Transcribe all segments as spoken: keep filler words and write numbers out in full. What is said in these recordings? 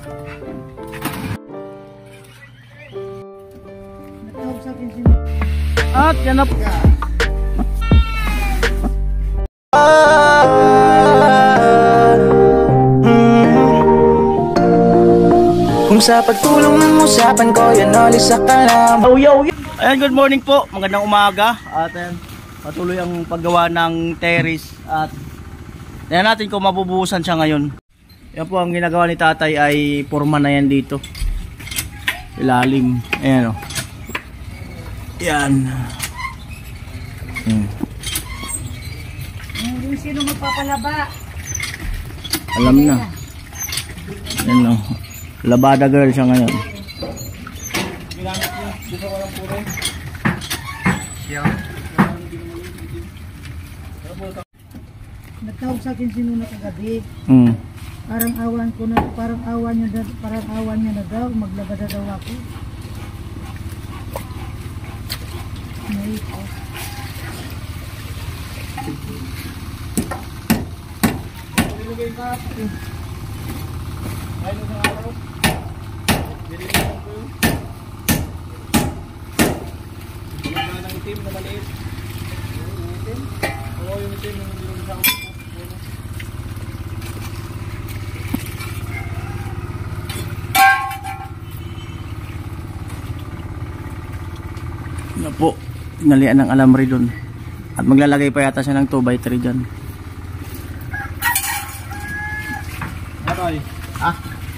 At yan na. Kung sa pagtulong ng usapan ko, yan alis sa kalam. Oh, yo, yo. Ayan, good morning po. Magandang umaga. At ayan, patuloy ang paggawa ng terrace. At tingnan natin kung mabubuhusan siya ngayon. Yan po ang ginagawa ni tatay ay forma na yan dito. Ilalim. Ayan o. Yan. Hmm. Yung sino magpapalaba? Alam na. Yan o. Labada girl siya ngayon. Nagtawag sa akin si Nuna kagabi. Hmm. Parang awan ko na, parang awan niya, parang awan niya na daw, maglabada daw ako. May ito. Na po, tinalian ng alamri dun. At maglalagay pa yata siya ng two by three dyan. Ah?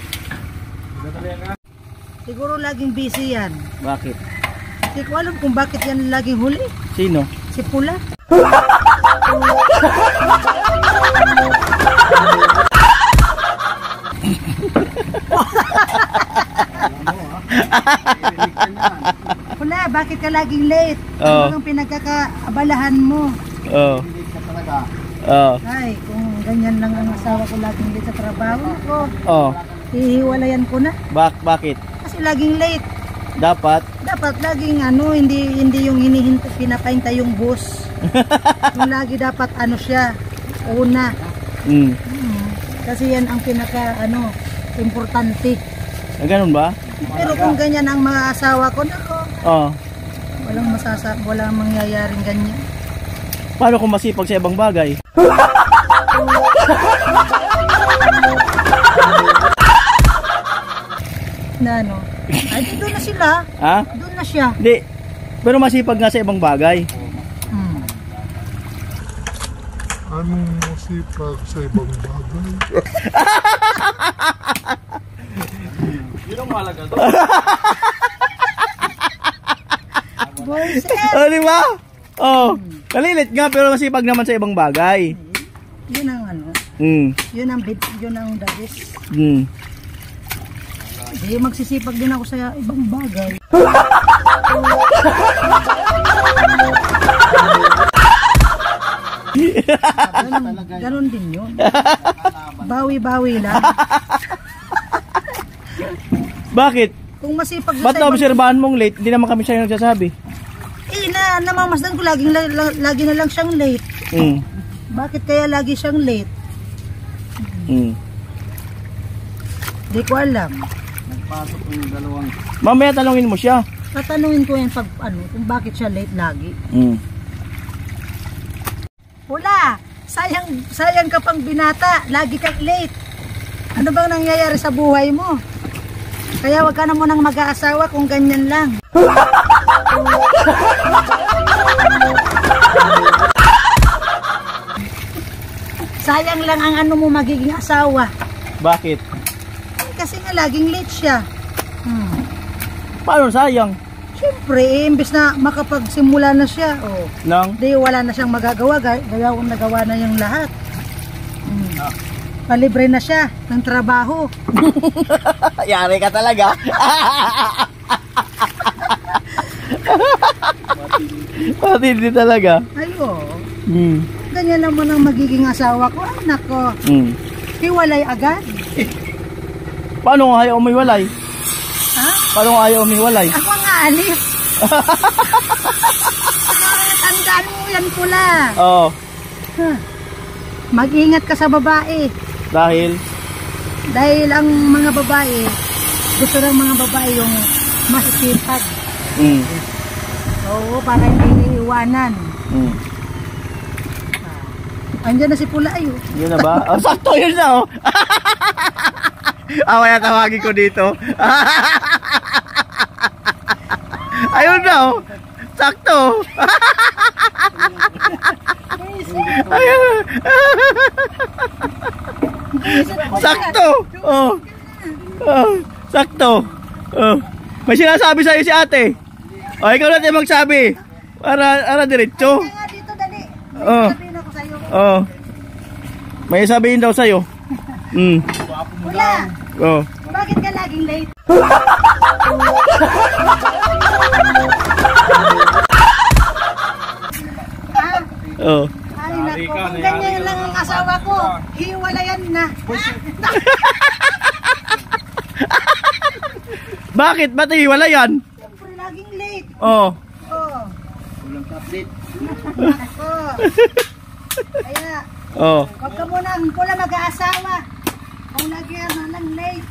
Siguro laging busy yan. Bakit? Hindi ko alam kung bakit yan laging huli. Sino? Si Pula. Pula, bakit ka laging late? Oh. Ano ang pinagkakaabalahan mo? Oo. Oo. Ay, kung ganyan lang ang asawa ko laging late sa trabaho ko, Oo. hihiwalayan ko na. Bak bakit? Kasi laging late. Dapat? Dapat laging ano, hindi hindi yung hinihintay, pinapahintay yung bus. Yung lagi dapat ano siya, una. Mm. Hmm. Kasi yan ang pinaka ano, importante. Ah, ganun ba? Pero kung ganyan ang mga asawa ko, nako, Oo. walang masasa, walang mangyayaring ganyan. Paano kung masipag sa ibang bagay? Na ano? Ay, doon na sila. Ha? Doon na siya. Hindi. Pero masipag nga sa ibang bagay. Hmm. Anong masipag sa ibang bagay? Yun ang mahalaga to. Boys, Oh, di ba? Oh, kalilit nga pero masipag naman sa ibang bagay. yun ang ano, Hmm. yun ang bid, yun ang dabis. Hmm. Eh, magsisipag din ako sa ibang bagay. ganun, ganun din yun. Bawi-bawi lang. Bakit? Kung masipag Ba't na obserbahan mong late? Hindi naman kami siya yung nagsasabi. Eh, na, namamasdan ko laging, la, la, lagi na lang siyang late. Hmm. Bakit kaya lagi siyang late? Hmm. Di ko alam. Nagpasok yung dalawang. Mamaya talungin mo siya. Tatanungin ko yan pag ano, kung bakit siya late lagi. Hmm. Pula, sayang, sayang ka pang binata, lagi kang late. Ano bang nangyayari sa buhay mo? Kaya wag ka na munang mag-aasawa kung ganyan lang. Sayang lang ang ano mo magiging asawa. Bakit? Kasi nga laging late siya. Hmm. Paano sayang? Siyempre, eh, imbes na makapagsimula na siya, oh, Nang? di wala na siyang magagawa, gaya kung nagawa na yung lahat. Hmm. Palibre na siya ng trabaho. Yari ka talaga. Matindi talaga. Ay, oh. Hmm. Ganyan naman ang magiging asawa ko. Ay, nako. Hmm. Hiwalay agad. Paano kung ayaw umiwalay? Ha? Paano kung ayaw umiwalay? Ako nga alis. Tandaan mo yan pula. Oo. Huh. Mag-ingat ka sa babae. Dahil? Dahil ang mga babae, gusto ng mga babae yung masisipag. Mm. Oo, para hindi iiwanan. Mm. Andiyan na si Pulay. Oh. Yun na ba? Oh, sakto yun na oh. Ah, kaya tawagin ko dito. Ayun na oh. Sakto. Ayun. Sakto. Oh. Oh, sakto. Oh. May sinasabi sa'yo si ate. O, ikaw natin magsabi. Para, para diretso. Kaya nga dito, dali. May Oh. sabihin ako sa'yo. Oh. May sabihin daw sa'yo. Mm. Wala. Oh. Bakit ka laging late? ah, Oh. ay nako, kung ganyan lang ang asawa ko, hiwalayan na. Bakit? Ba't wala yan? Siyempre, laging late. Oh. Oh. Walang update. Ako. Kaya, Oh. huwag ka muna, pula mag-aasawa. Kung lagi na lang late.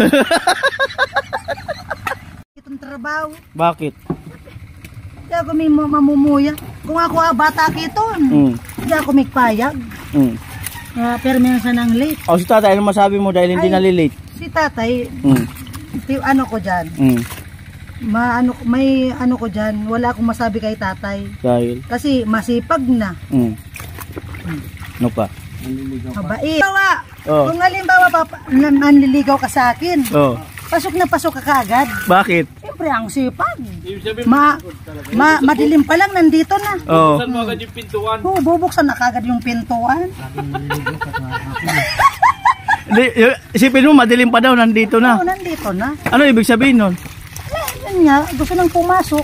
Itong trabaho. Bakit? Hindi ako may ma- mamumuya. Kung ako ah, bata kiton, Mm. hindi ako may payag. Mm. Uh, pero minsan ang late. O si tatay, ano masabi mo dahil hindi Ay. nalilate? Si tatay, Mm. ti- ano ko dyan, Mm. ma, ano, may ano ko dyan, wala akong masabi kay tatay. Dahil? Kasi masipag na. Mm. Ano pa? Mabait. Halimbawa, Oh. kung halimbawa papa, na- manliligaw ka sa akin, Oh. pasok na pasok ka kaagad. Bakit? Siyempre, ang sipag. Ma, ma, madilim pa lang, nandito na. Oh. Oo, bubuksan na kagad yung pintuan. Di, y- isipin mo, madilim pa daw, nandito Oo, na. nandito na. Ano ibig sabihin nun? Yan nga, gusto nang pumasok.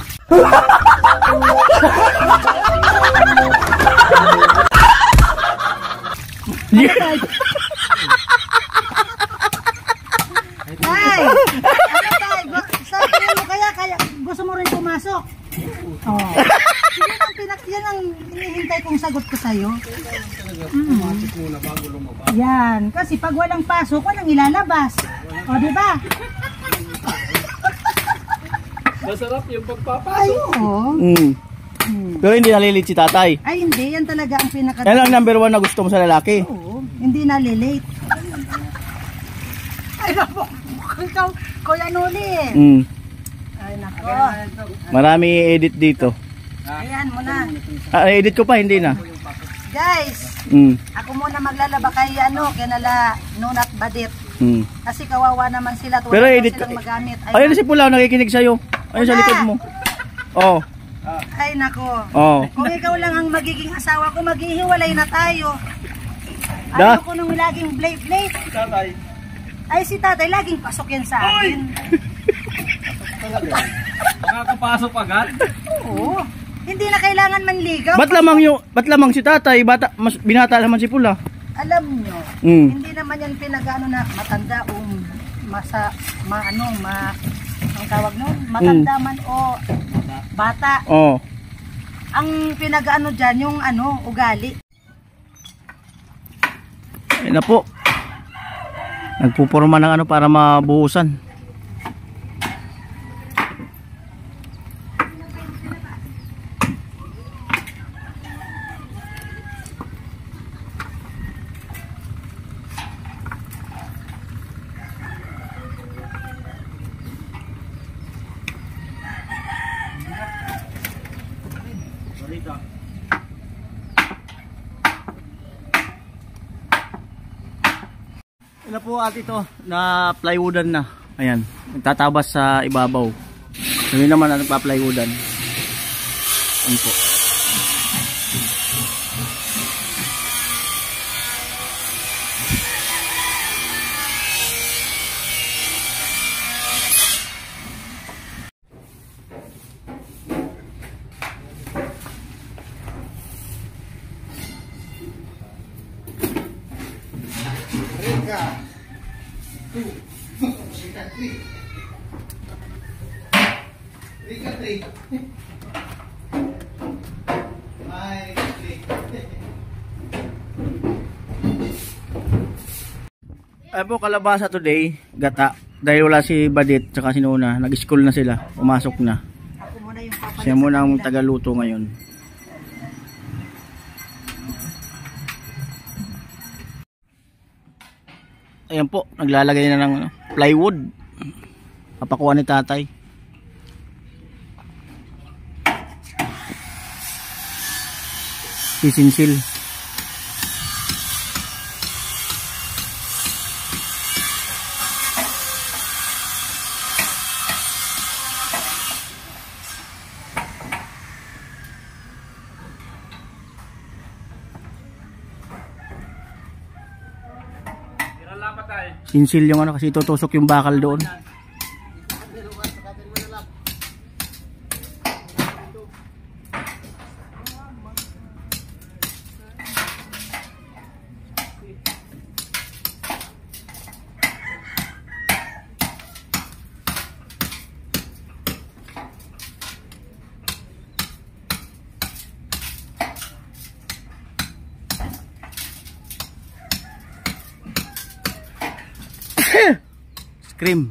Tay! Ano tay? Gu- Sabi mo kaya, kaya gusto mo rin pumasok? Oh. Yan ang, pinak yan ang hinihintay kong sagot ko sa'yo. Mm. Yan. Kasi pag walang pasok, walang ilalabas. O, di ba? Masarap yung pagpapasok. Ay, oo. Mm. Hmm. Pero hindi nalilate si tatay. Ay, hindi. Yan talaga ang pinaka... Yan ang number one na gusto mo sa lalaki. Oo. Hindi nalilate. Ay, naku. Ikaw, Kuya Noli. Mm. Ay, nako. Marami i-edit dito. Ayan mo na. Ah, edit ko pa, hindi na. Guys, Mm. ako muna maglalaba kay ano, kay nala Nunat Badit. Mm. Kasi kawawa naman sila. At wala Pero daw edit silang ko- magamit. Ay, Ayun na si Pulaw, nakikinig sa'yo. Ayun sa Wala. likod mo. Oh. ay nako. Oh. Kung ikaw lang ang magiging asawa ko, maghihiwalay na tayo. Da? Ayoko nung laging blade-blade. Tatay. Ay, si tatay, laging pasok yan sa akin. Nakakapasok agad. Oo. Hindi na kailangan manligaw. Ba't lamang yung, ba't lamang si tatay, bata, mas binata naman si Pula. Alam nyo, Mm. hindi naman yan pinag-ano na matanda o masa, ma, ano, ma, ang tawag nun, matanda man o bata. Oh. Ang pinag-ano dyan, yung ano, ugali. Ayun na po. Nagpupurma ng ano para mabuhusan. Ito po at ito na plywoodan na. Ayan, nagtatabas sa ibabaw. So yun naman ang nagpa-plywoodan. Ayan po. Ay po, kalabasa today, gata. Dahil wala si Badit tsaka si Nona, nag-school na sila, pumasok na. Ako muna yung papalit. Siya muna ang tagaluto ngayon. Ayan po, naglalagay na ng plywood. Papakuha ni tatay. Sisinsil. Sinsil yung ano kasi tutusok yung bakal doon. Scream.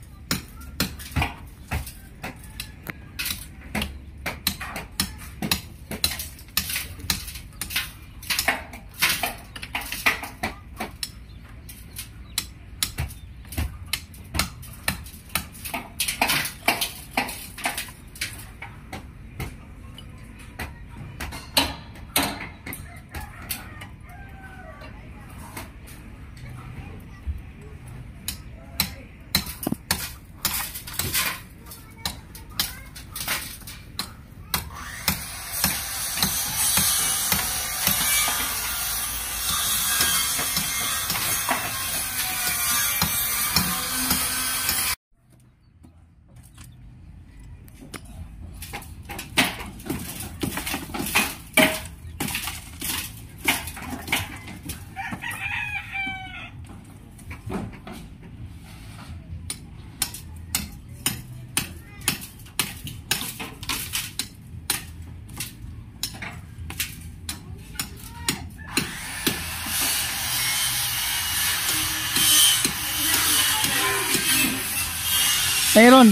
Mayroon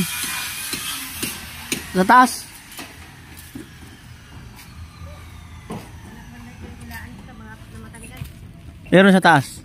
sa taas. Mayroon sa taas.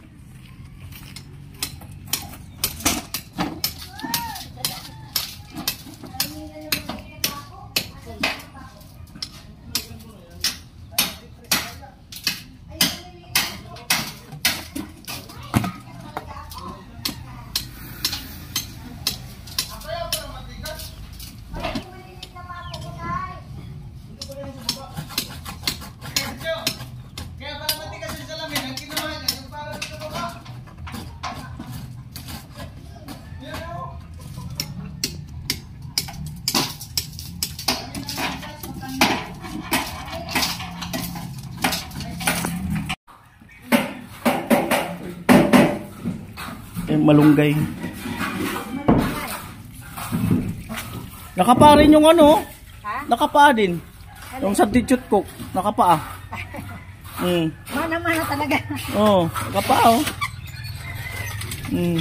Malunggay. Nakapa rin yung ano. Ha? Nakapa din. Yung substitute cook. Nakapa. Mm. Mana-mana talaga. Oo, oh, nakapa oh. Mm.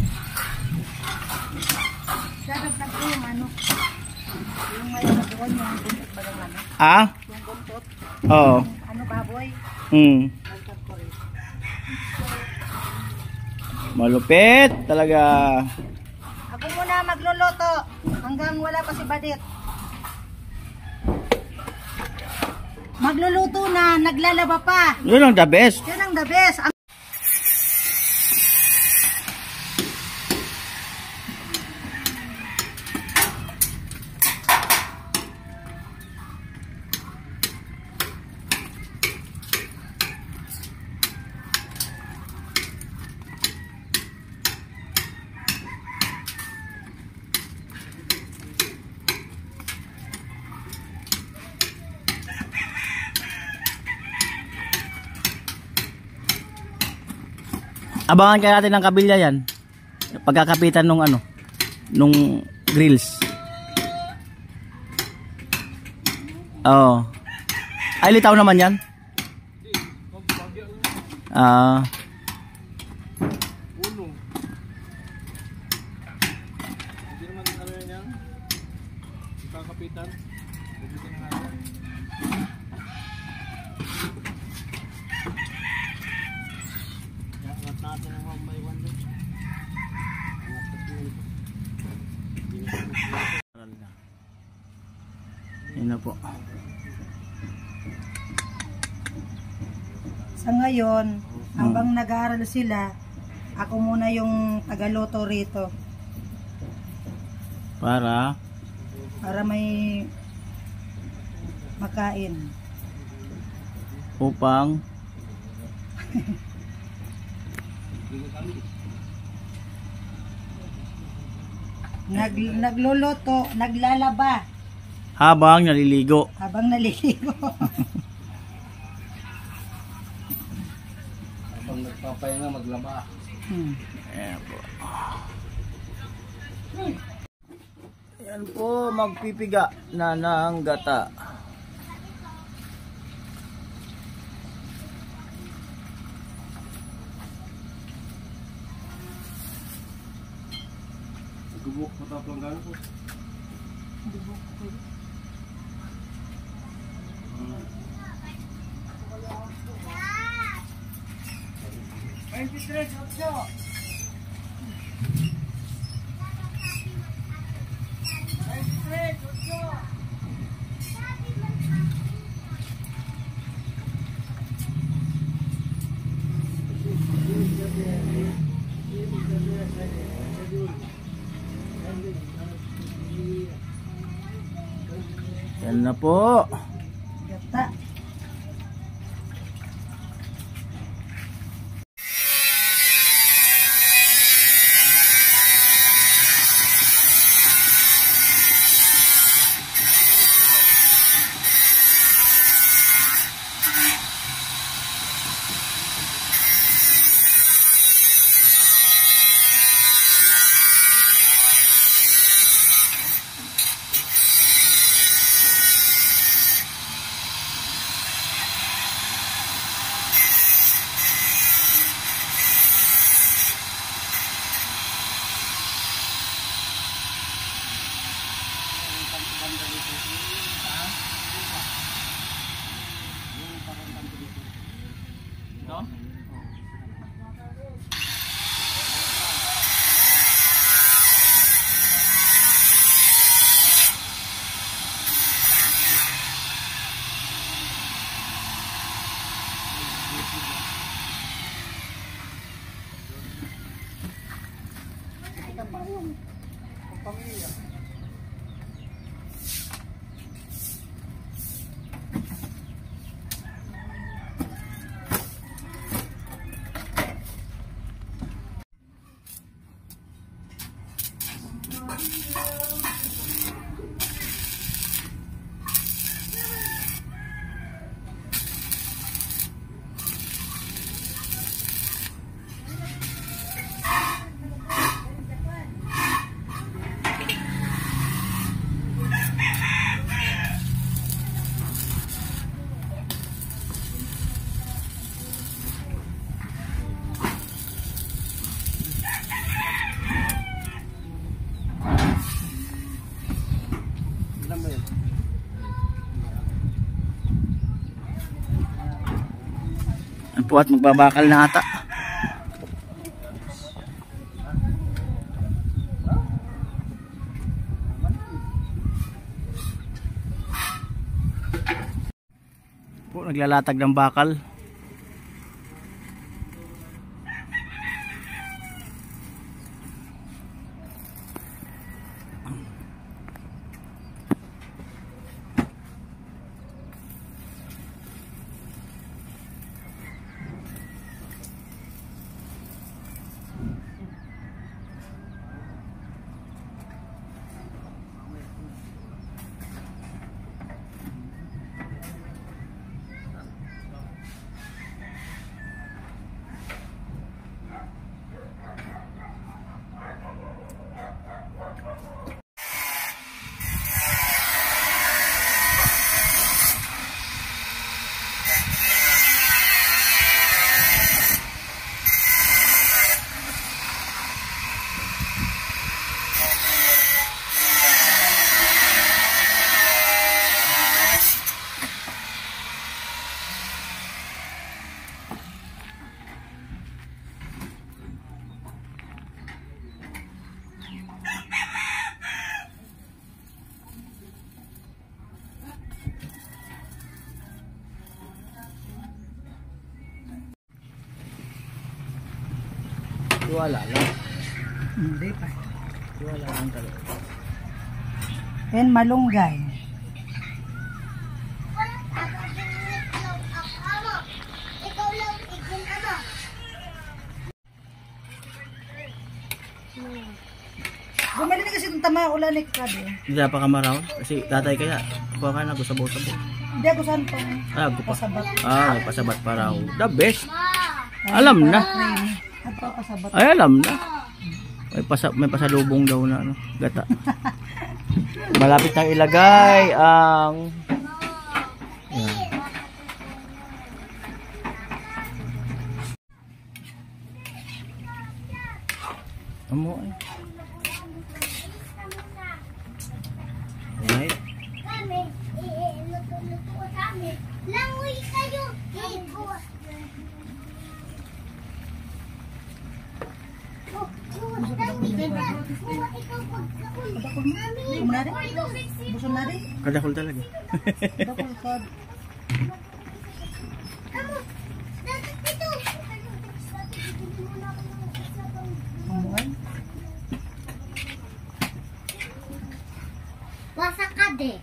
Dadagdag ko yung ano. Yung may babuan yung buntot ba ng ano? Ah? Yung buntot. Oo. Ano baboy? Mm. Dagdag ko rin. Malupit talaga. Ako muna magluluto hanggang wala pa si Badit. Magluluto na, naglalaba pa. Yun ang the best. Yun ang the best. Ang Abangan kaya natin ng kabilya yan. Pagkakapitan nung ano, nung grills. Oo. Ay, litaw naman yan. Ah. Hindi naman ano yan yan. Kakapitan. Pagdating natin. Angat natin ang one by one doon. Angat natin. Yan na po. Sa ngayon, habang nag-aaral sila, ako muna yung tagaluto rito Para para may makain. upang Nag, nagluluto, naglalaba habang naliligo. habang naliligo. Habang nagpapahinga maglaba. hmm. Ayan po. Yan po, magpipiga na ng gata. Gubok matapang gano'n po. Yan na po. Gata. No? Yan po at magbabakal na ata. Po, naglalatag ng bakal. Tiwala lang. Hindi pa. Tiwala lang talaga. Yan, malunggay. Bumali na kasi itong tama ulan eh ka din. Hindi pa kamaraw. Kasi tatay kaya. Kuha ka na, gusabaw-sabaw. Hindi ako saan pang Ah, gupa. pasabat. Ah, may pasabat pa raw. The best. Alam na. At pa pasabat. Ay, alam na. May, pasa, may pasalubong daw na ano, gata. Malapit nang ilagay ang... Yan. Amo ay. Alright. Langoy kayo. Muna rin? Busog na rin? Kadakol talaga. Bakul ka. Umuan? Wasa ka de.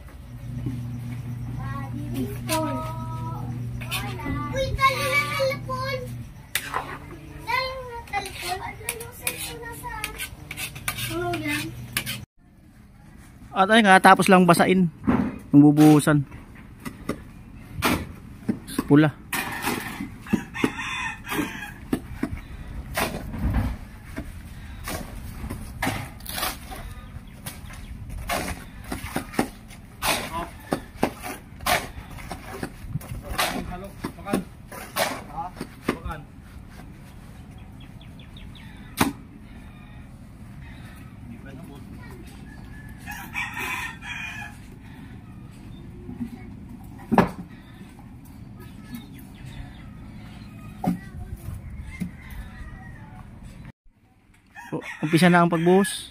Uy, talo na telepon. Talo na telepon. Ano yung cellphone na sa... Ano yan? At ay nga, tapos lang basain. Nung bubuhusan. Pula. Halo, makan. Ha? Makan. O, umpisa na ang pagbuhos.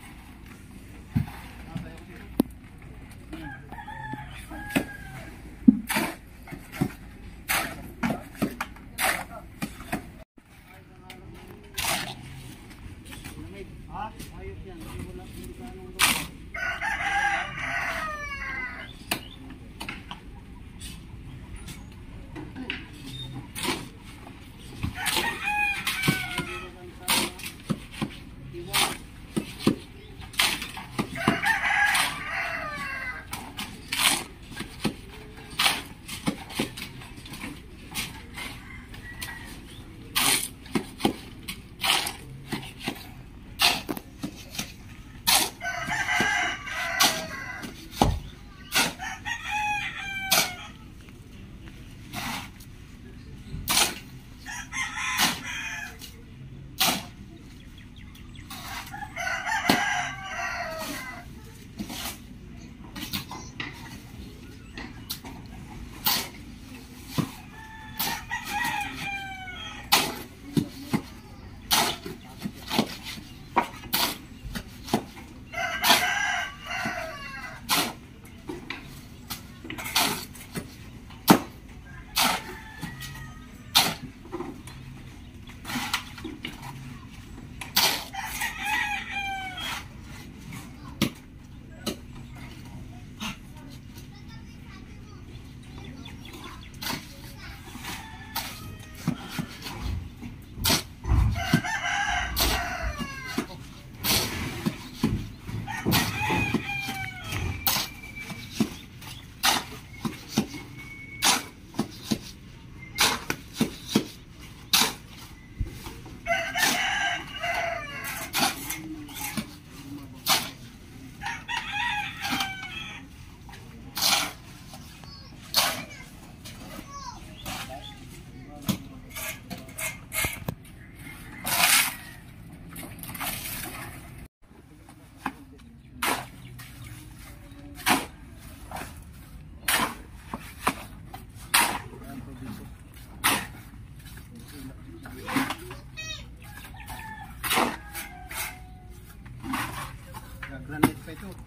Granite pa ito.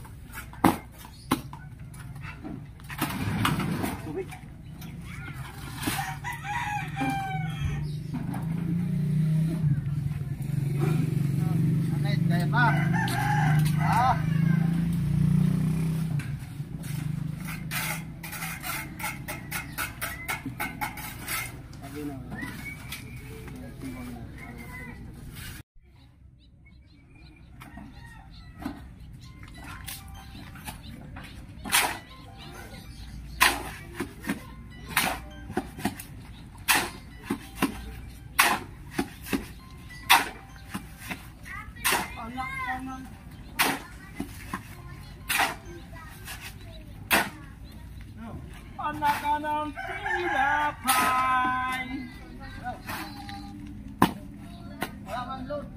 Tubig. Ayan pa. Ah. Anak ka ng tinapay. Wala kang load.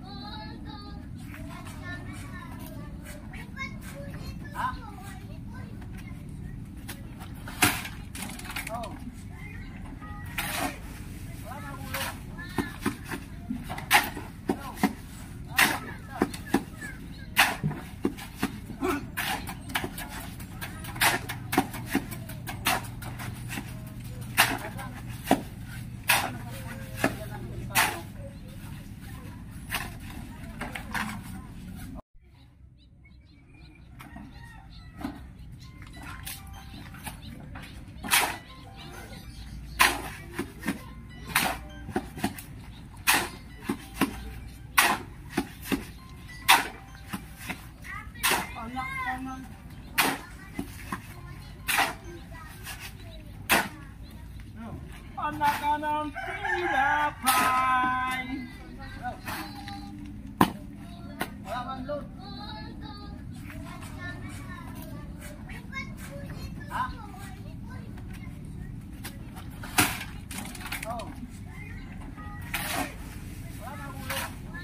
Ha? Oh. Wala kang ulo. Anak ka ng tinapay. Wala kang load. Ha? Oh. Wala kang ulo.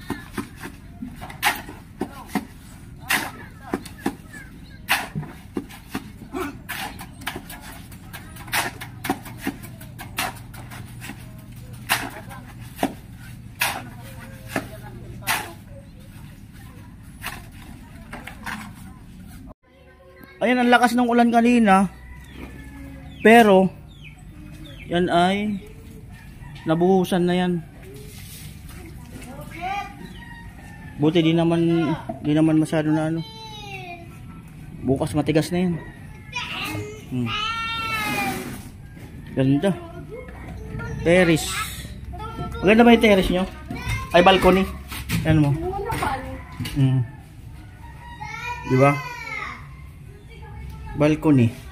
Ayan, ang lakas ng ulan kanina. Pero yan ay nabuhusan na yan. Buti di naman di naman masyado na ano. Bukas matigas na yan. Hmm. Ganda. Terrace. Maganda ba yung terrace nyo? Ay, balcony. Yan mo. Hmm. Diba? Balcony.